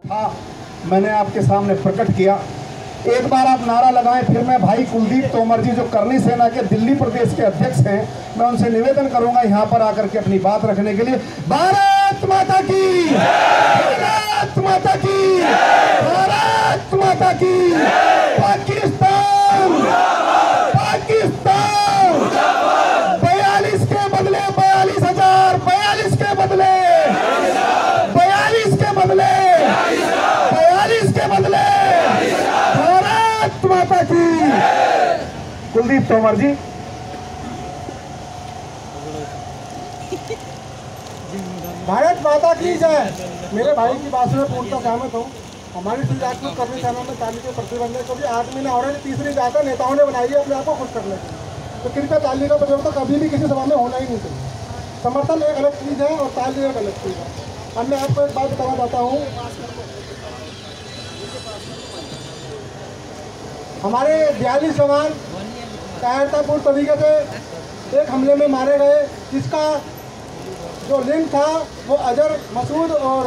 था मैंने आपके सामने प्रकट किया। एक बार आप नारा लगाएं, फिर मैं भाई कुलदीप तोमर जी जो करनी सेना के दिल्ली प्रदेश के अध्यक्ष हैं, मैं उनसे निवेदन करूंगा यहाँ पर आकर के अपनी बात रखने के लिए। भारत माता की, भारत माता की, भारत माता की। पाकिस्तान, पाकिस्तान 42 के बदले 42,000, 42 के बदले 42 के बदले 42 के बदले भारत माता की। कुलदीप तोमर जी। भारत माता की जय। मेरे भाई की बात में पूर्णतः सहमत हूँ। हमारी सुजातपुर करनी सेना में ताली के प्रतिबंध है, क्योंकि आदमी ने और तीसरी जाता नेताओं ने बनाई है अपने आप को खुश करने के लिए। तो कृपया ताली का प्रयोग तो कभी भी किसी सभा में होना ही नहीं चाहिए। समर्थन एक अलग चीज़ है और ताली एक अलग चीज़ है। अब मैं आपको एक बात बताना चाहता हूँ। हमारे 42 जवान कायरतापूर्ण तरीके से एक हमले में मारे गए, जिसका जो लिंक था वो अजहर मसूद और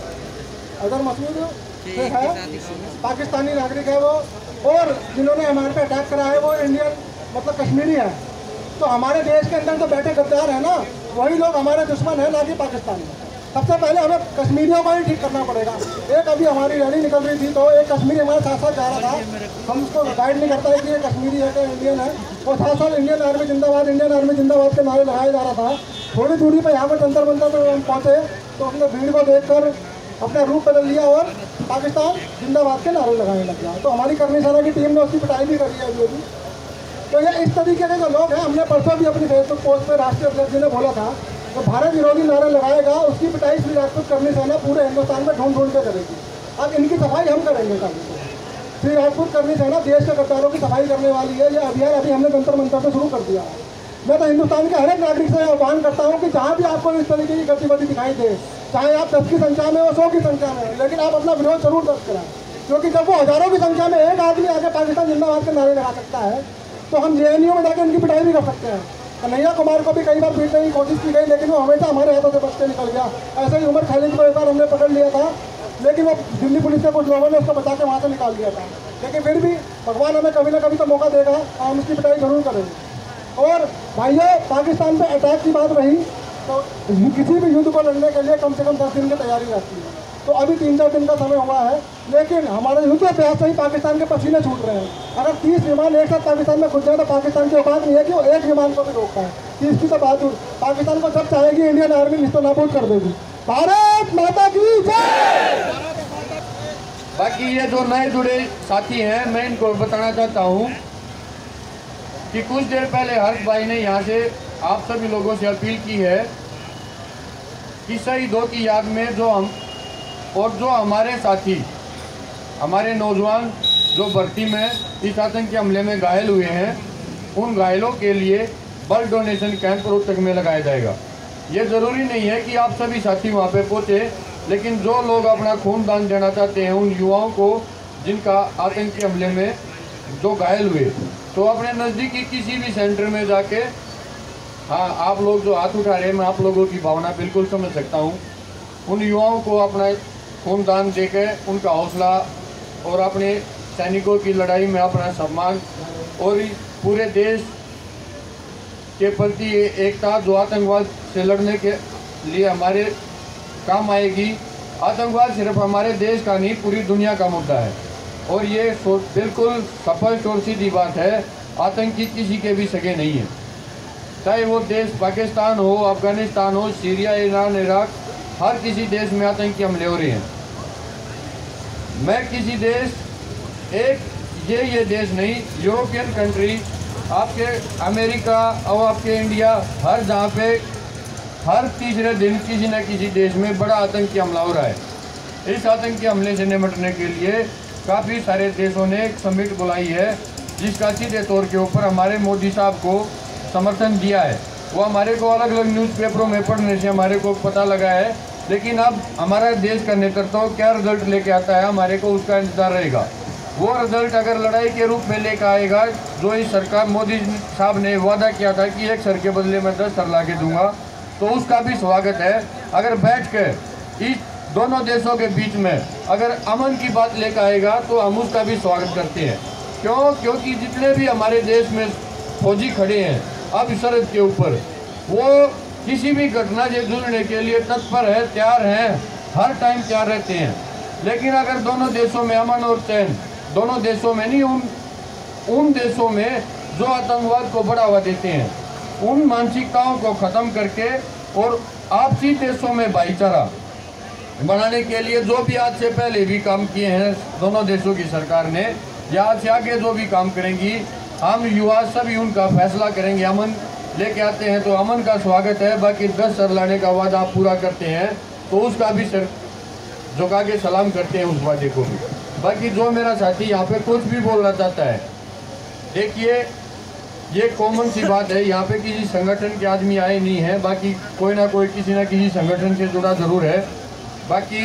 अजहर मसूद से है, पाकिस्तानी नागरिक है वो, और जिन्होंने हमारे पे अटैक करा है वो इंडियन मतलब कश्मीरी है। तो हमारे देश के अंदर तो बैठे गद्दार है ना, वही लोग हमारे दुश्मन है, ना कि पाकिस्तान में। सबसे पहले हमें कश्मीरियों को ही ठीक करना पड़ेगा। एक अभी हमारी रैली निकल रही थी तो एक कश्मीरी हमारे साथ साथ जा रहा था। हम उसको गाइड नहीं करता है कि ये कश्मीरी है कि इंडियन है। और साथ साथ इंडियन आर्मी जिंदाबाद, इंडियन आर्मी जिंदाबाद के नारे लगाया जा रहा था। थोड़ी दूरी पर यहाँ पर जंतर मंतर पर हम पहुँचे तो उसने भीड़ को देखकर अपना रूप बदल लिया और पाकिस्तान जिंदाबाद के नारे लगाने लग गया। तो हमारी करनी सेना की टीम ने उसकी पिटाई भी करी है अभी। तो ये इस तरीके के जो लोग हैं, हमने परसों भी अपनी फेसबुक पोस्ट पर राष्ट्रीय अध्यक्ष जी ने बोला था तो भारत विरोधी नारा लगाएगा, उसकी पिटाई श्री राजपूत करनी सेना पूरे हिंदुस्तान में ढूंढ ढूंढ के करेगी। अब इनकी सफाई हम करेंगे कभी। श्री राजपूत करनी सेना देश के गद्दारों की सफाई करने वाली है। ये अभियान अभी हमने जंतर मंतर से शुरू कर दिया है। मैं तो हिंदुस्तान के हर एक नागरिक से आह्वान करता हूँ कि जहाँ भी आपको इस तरीके की गतिविधि दिखाई दे, चाहे आप 10 की संख्या में हो, 100 की संख्या में, लेकिन आप अपना विरोध जरूर दर्ज कराएं। क्योंकि जब वो हजारों की संख्या में एक आदमी आके पाकिस्तान जिंदाबाद के नारे लगा सकता है तो हम JNU में जाकर उनकी पिटाई भी कर सकते हैं। कन्हैया कुमार को भी कई बार पीटने की कोशिश की गई, लेकिन वो हमेशा हमारे हाथों से बच के निकल गया। ऐसे ही उमर खालिद को एक बार हमने पकड़ लिया था, लेकिन वो दिल्ली पुलिस के कुछ लोगों ने उसको बचा के वहाँ से निकाल दिया था। लेकिन फिर भी भगवान हमें कभी ना कभी तो मौका देगा और हम उसकी पिटाई जरूर करेंगे। और भाइयों, पाकिस्तान पे अटैक की बात रही तो किसी भी युद्ध को लड़ने के लिए कम से कम 10 दिन की तैयारी रहती है। तो अभी 3-4 दिन का समय हुआ है, लेकिन हमारे युद्ध अभ्यास से ही पाकिस्तान के पसीने छूट रहे हैं। अगर 30 विमान एक साथ पाकिस्तान में घुस जाए तो पाकिस्तान की औकात नहीं है कि वो एक विमान को भी रोक पाए। 30 की तो बात दूर, पाकिस्तान को जब चाहेगी इंडियन आर्मी निस्तनाबूद कर देगी। भारत माता की जय। बाकी ये जो नए जुड़े साथी हैं, मैं इनको बताना चाहता हूँ कि कुछ देर पहले हर्ष भाई ने यहाँ से आप सभी लोगों से अपील की है कि शहीदों की याद में जो हम और जो हमारे साथी, हमारे नौजवान जो भर्ती में इस आतंकी हमले में घायल हुए हैं, उन घायलों के लिए ब्लड डोनेशन कैंप रोहतक में लगाया जाएगा। ये ज़रूरी नहीं है कि आप सभी साथी वहाँ पे पहुँचे, लेकिन जो लोग अपना खून दान देना चाहते हैं उन युवाओं को जिनका आतंकी हमले में जो घायल हुए, तो अपने नज़दीकी किसी भी सेंटर में जाके, हाँ आप लोग जो हाथ उठा रहे हैं, मैं आप लोगों की भावना बिल्कुल समझ सकता हूँ। उन युवाओं को अपना खून दान देकर उनका हौसला और अपने सैनिकों की लड़ाई में अपना सम्मान और पूरे देश के प्रति एकता जो आतंकवाद से लड़ने के लिए हमारे काम आएगी। आतंकवाद सिर्फ हमारे देश का नहीं, पूरी दुनिया का मुद्दा है और ये बिल्कुल स्पष्ट और सीधी बात है, आतंकी किसी के भी सगे नहीं है। चाहे वो देश पाकिस्तान हो, अफगानिस्तान हो, सीरिया, ईरान, इराक, हर किसी देश में आतंकी हमले हो रहे हैं। मैं किसी देश, एक ये देश नहीं, यूरोपियन कंट्री, आपके अमेरिका और आपके इंडिया, हर जहाँ पे हर तीसरे दिन किसी न किसी देश में बड़ा आतंकी हमला हो रहा है। इस आतंकी हमले से निपटने के लिए काफ़ी सारे देशों ने एक समिट बुलाई है, जिसका सीधे तौर के ऊपर हमारे मोदी साहब को समर्थन दिया है। वो हमारे को अलग अलग न्यूज़पेपरों में पढ़ने से हमारे को पता लगा है, लेकिन अब हमारा देश का नेतृत्व क्या रिजल्ट लेके आता है, हमारे को उसका इंतजार रहेगा। वो रिजल्ट अगर लड़ाई के रूप में लेकर आएगा, जो इस सरकार मोदी साहब ने वादा किया था कि 1 सर के बदले में 10 सर ला के दूंगा, तो उसका भी स्वागत है। अगर बैठ कर इस दोनों देशों के बीच में अगर अमन की बात लेकर आएगा तो हम उसका भी स्वागत करते हैं। क्योंकि जितने भी हमारे देश में फौजी खड़े हैं अब सरहद के ऊपर, वो किसी भी घटना से जुड़ने के लिए तत्पर है, तैयार हैं, हर टाइम तैयार रहते हैं। लेकिन अगर दोनों देशों में अमन और चैन, दोनों देशों में नहीं, उन देशों में जो आतंकवाद को बढ़ावा देते हैं, उन मानसिकताओं को ख़त्म करके और आपसी देशों में भाईचारा बनाने के लिए जो भी आज से पहले भी काम किए हैं दोनों देशों की सरकार ने, या आज से आगे जो भी काम करेंगी, हम युवा सभी उनका फैसला करेंगे। अमन लेके आते हैं तो अमन का स्वागत है, बाकी 10 सर लाने का वादा आप पूरा करते हैं तो उसका भी सर झुका के सलाम करते हैं, उस वादे को भी। बाकी जो मेरा साथी यहाँ पे कुछ भी बोलना चाहता है, देखिए ये कॉमन सी बात है, यहाँ पे किसी संगठन के आदमी आए नहीं है, बाकी कोई ना कोई किसी न किसी संगठन से जुड़ा जरूर है। बाकी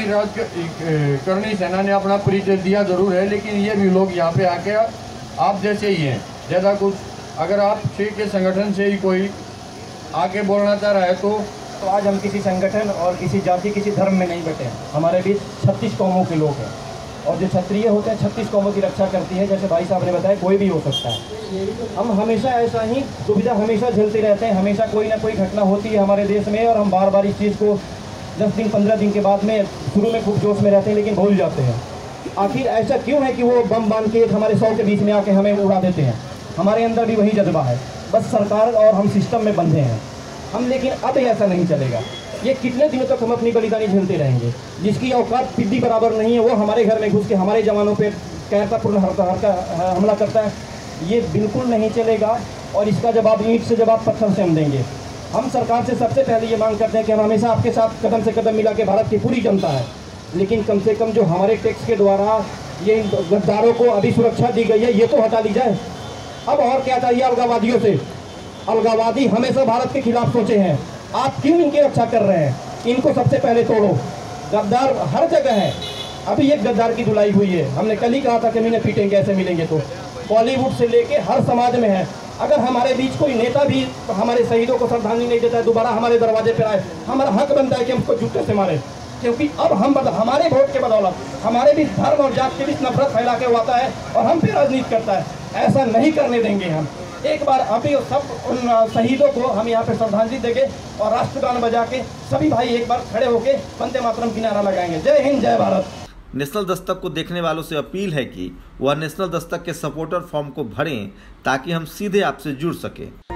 करनी सेना ने अपना परिचय दिया जरूर है, लेकिन ये भी लोग यहाँ पे आके आप जैसे ही हैं, ज़्यादा कुछ अगर आप के संगठन से ही कोई आके बोलना चाह रहा है तो आज हम किसी संगठन और किसी जाति, किसी धर्म में नहीं बैठे हैं। हमारे बीच 36 कौमों के लोग हैं और जो क्षत्रिय होते हैं 36 कौमों की रक्षा करती है। जैसे भाई साहब ने बताया, कोई भी हो सकता है। हम हमेशा ऐसा ही दुविधा हमेशा झेलते रहते हैं, हमेशा कोई ना कोई घटना होती है हमारे देश में और हम बार बार इस चीज़ को 10 दिन 15 दिन के बाद में शुरू में खूब जोश में रहते हैं लेकिन भूल जाते हैं। आखिर ऐसा क्यों है कि वो बम बांध के हमारे 100 के बीच में आके हमें उड़ा देते हैं? हमारे अंदर भी वही जज्बा है, बस सरकार और हम सिस्टम में बंधे हैं हम। लेकिन अब ऐसा नहीं चलेगा। ये कितने दिनों तक हम अपनी बलिदानी झेलते रहेंगे? जिसकी औकात पिद्दी बराबर नहीं है वो हमारे घर में घुस के हमारे जवानों पे कायरतापूर्ण हमला करता है। ये बिल्कुल नहीं चलेगा और इसका जवाब ईंट से जवाब पत्थर से हम देंगे। हम सरकार से सबसे पहले ये मांग करते हैं कि हम हमेशा आपके साथ कदम से कदम मिला के भारत की पूरी जनता है, लेकिन कम से कम जो हमारे टैक्स के द्वारा ये गद्दारों को अभी सुरक्षा दी गई है ये तो हटा ली जाए। अब और क्या चाहिए अलगावादियों से? अलगावादी हमेशा भारत के खिलाफ सोचे हैं, आप क्यों इनकी रक्षा कर रहे हैं? इनको सबसे पहले तोड़ो। गद्दार हर जगह है, अभी एक गद्दार की धुलाई हुई है। हमने कल ही कहा था कि इन्हें पीटेंगे, ऐसे मिलेंगे तो। बॉलीवुड से लेके हर समाज में है। अगर हमारे बीच कोई नेता भी हमारे शहीदों को श्रद्धांजलि नहीं देता है, दोबारा हमारे दरवाजे पर आए, हमारा हक बनता है कि हम उसको जूते से मारे। क्योंकि अब हम हमारे वोट के बदौलत हमारे भी धर्म और जात के बीच नफरत फैला के आता है और हम पे राजनीति करता है। ऐसा नहीं करने देंगे हम। एक बार अभी सब उन शहीदों को हम यहाँ पे श्रद्धांजलि देंगे और राष्ट्रगान बजा के सभी भाई एक बार खड़े होके वंदे मातरम की नारा लगाएंगे। जय हिंद, जय भारत। नेशनल दस्तक को देखने वालों से अपील है कि वह नेशनल दस्तक के सपोर्टर फॉर्म को भरें ताकि हम सीधे आपसे जुड़ सकें।